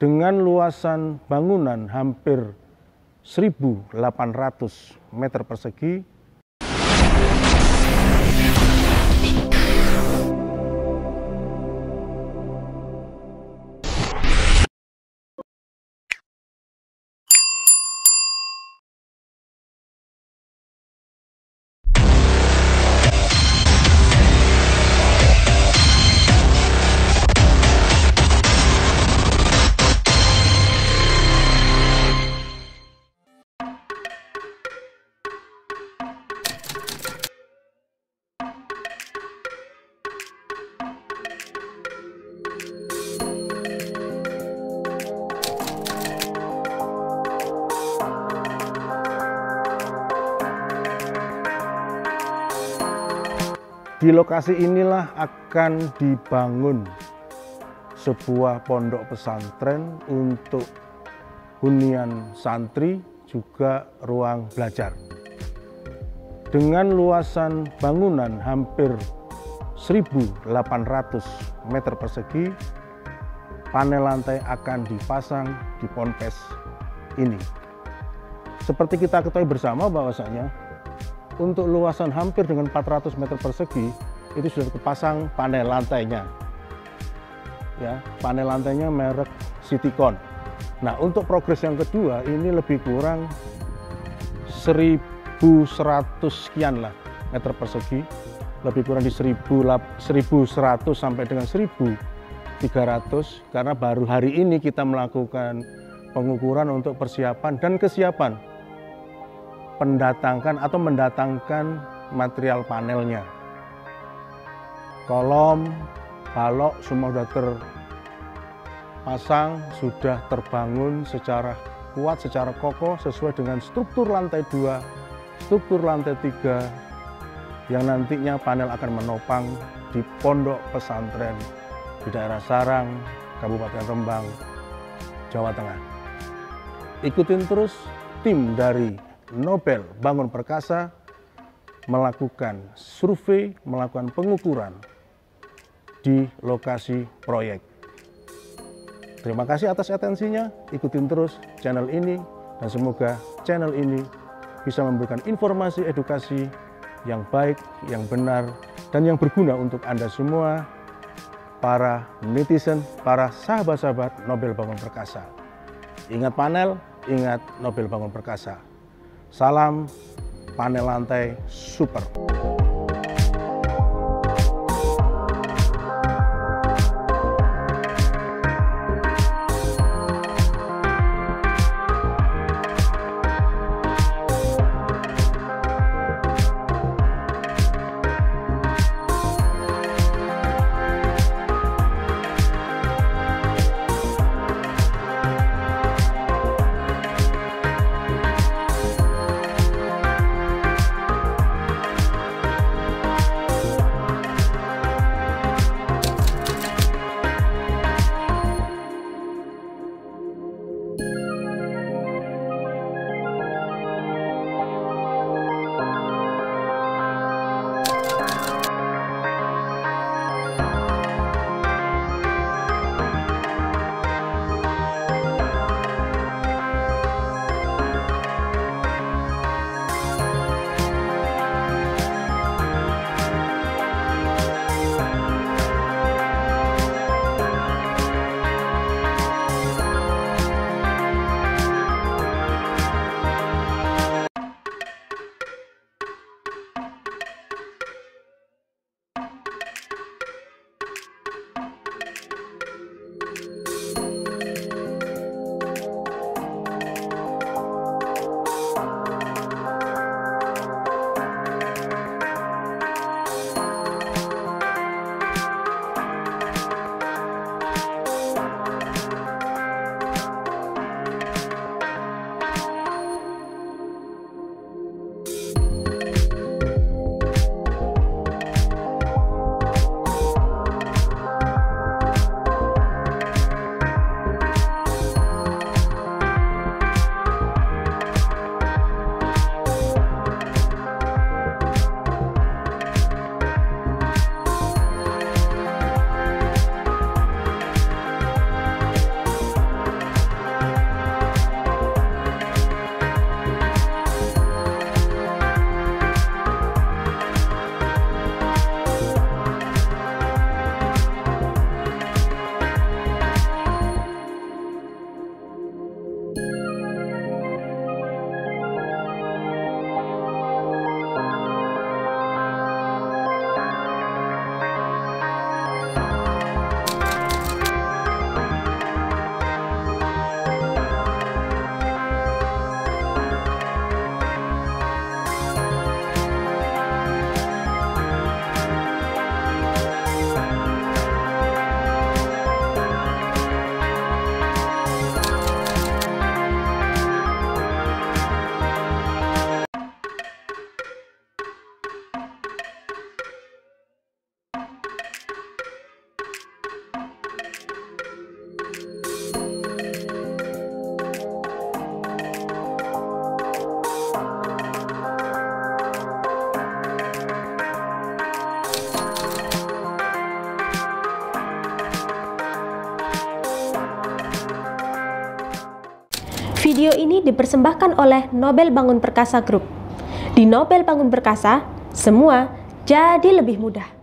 dengan luasan bangunan hampir 1.800 meter persegi. Di lokasi inilah akan dibangun sebuah pondok pesantren untuk hunian santri, juga ruang belajar. Dengan luasan bangunan hampir 1.800 meter persegi, panel lantai akan dipasang di ponpes ini. Seperti kita ketahui bersama bahwasanya untuk luasan hampir dengan 400 meter persegi itu sudah terpasang panel lantainya. Ya, panel lantainya merek Citycon. Nah, untuk progres yang kedua ini lebih kurang 1.100 sekian lah meter persegi, lebih kurang di 1.100 sampai dengan 1.300, karena baru hari ini kita melakukan pengukuran untuk persiapan dan kesiapan mendatangkan material panelnya. Kolom, balok semua sudah terpasang, sudah terbangun secara kuat, secara kokoh sesuai dengan struktur lantai 2, struktur lantai 3 yang nantinya panel akan menopang di pondok pesantren di daerah Sarang, Kabupaten Rembang, Jawa Tengah. Ikutin terus tim dari Nobel Bangun Perkasa melakukan survei, melakukan pengukuran di lokasi proyek. Terima kasih atas atensinya, ikutin terus channel ini dan semoga channel ini bisa memberikan informasi edukasi yang baik, yang benar, dan yang berguna untuk Anda semua, para netizen, para sahabat-sahabat Nobel Bangun Perkasa. Ingat panel, ingat Nobel Bangun Perkasa. Salam panel lantai super. Video ini dipersembahkan oleh Nobel Bangun Perkasa Group. Di Nobel Bangun Perkasa, semua jadi lebih mudah.